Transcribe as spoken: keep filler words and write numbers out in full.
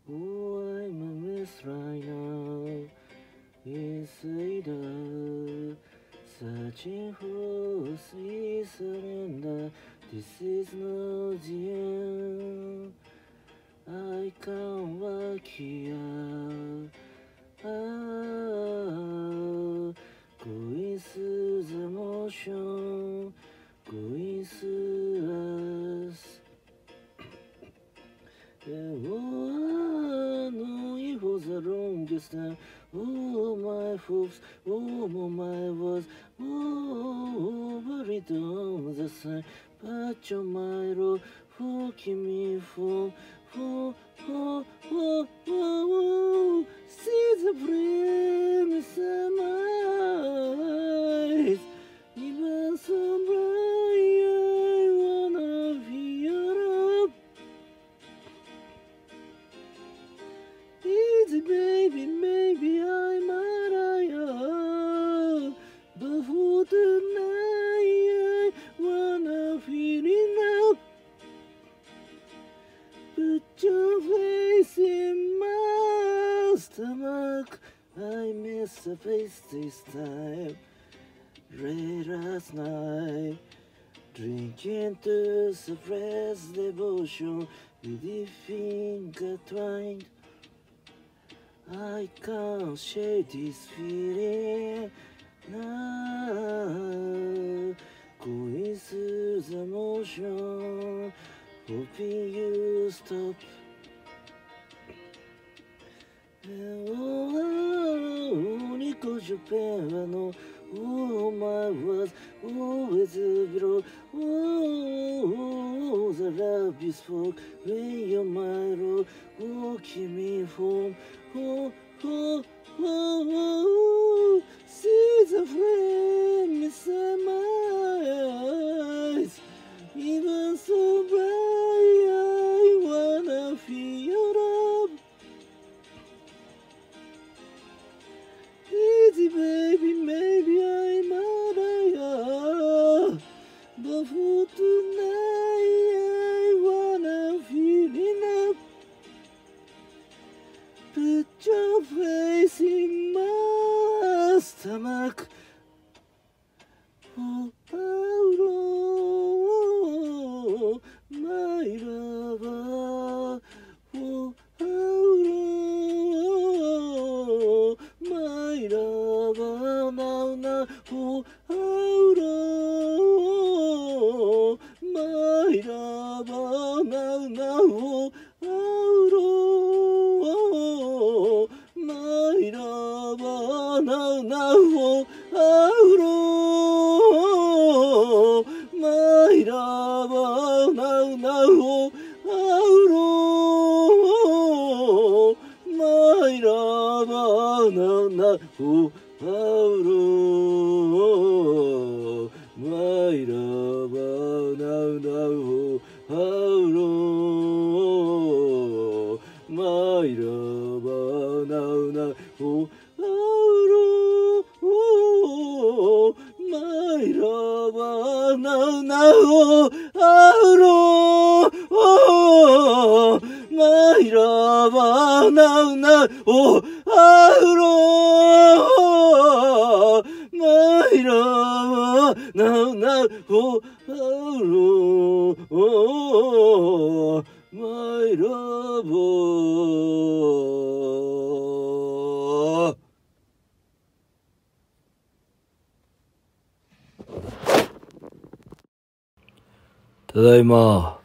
Oh, I'm a mess right now. Insider, searching for sweet surrender. This is not the end. I can't work here. Ah, going through the motion, going through us. And oh, knowing for the longest time. Oh, my hopes, oh, my words, oh, buried on the side. But you're my road, forgive me for, for, for, for, for, see the premise in my eyes. Even so bright, I wanna be your love. Easy, baby, maybe I'm Mariah, but for tonight, I wanna feel it now. Put your face in my stomach. I missed the face this time. Late last night, drinking to suppress devotion with your finger twined. I can't shake this feeling now. Going through the motion, hoping you stop. Oh, because your pain, no. Oh, my words, oh, it's a below. Oh, the love you spoke when you're my road. Oh, keep me home. Oh, oh, oh, oh, see the flame inside my eyes. Even so bright, I wanna feel your love. Easy, baby, maybe I'm Mariah, but for tonight, I wanna feel enough. Put your face in my stomach. Oh, oh, my lover. Oh, oh, my lover. Now, now. Oh, oh, my lover. Now, now. Oh, oh, my lover. Now, now. Oh, my lover. Now, now. Oh, my lover. Now, now. Oh, my lover. Now, now. Oh, my lover. Now, now. Oh, oh, my lover. Now, now. Oh, my lover. Now, now. Oh, my lover. Now, now. Oh, oh, my lover. ただいま。